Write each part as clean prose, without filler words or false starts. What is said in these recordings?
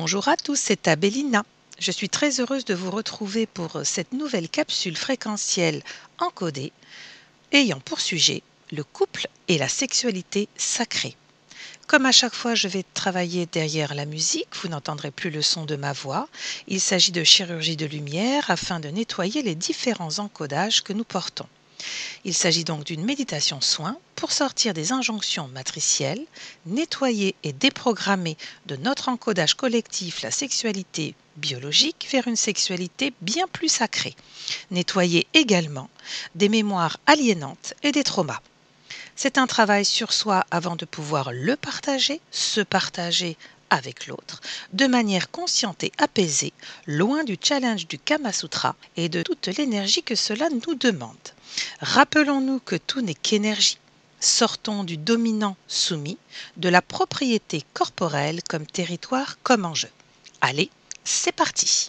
Bonjour à tous, c'est Abélina. Je suis très heureuse de vous retrouver pour cette nouvelle capsule fréquentielle encodée ayant pour sujet le couple et la sexualité sacrée. Comme à chaque fois, je vais travailler derrière la musique, vous n'entendrez plus le son de ma voix. Il s'agit de chirurgie de lumière afin de nettoyer les différents encodages que nous portons. Il s'agit donc d'une méditation soin pour sortir des injonctions matricielles, nettoyer et déprogrammer de notre encodage collectif la sexualité biologique vers une sexualité bien plus sacrée. Nettoyer également des mémoires aliénantes et des traumas. C'est un travail sur soi avant de pouvoir le partager, se partager avec l'autre, de manière consciente et apaisée, loin du challenge du Kama Sutra et de toute l'énergie que cela nous demande. Rappelons-nous que tout n'est qu'énergie. Sortons du dominant soumis, de la propriété corporelle comme territoire, comme enjeu. Allez, c'est parti!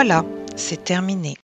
Voilà, c'est terminé.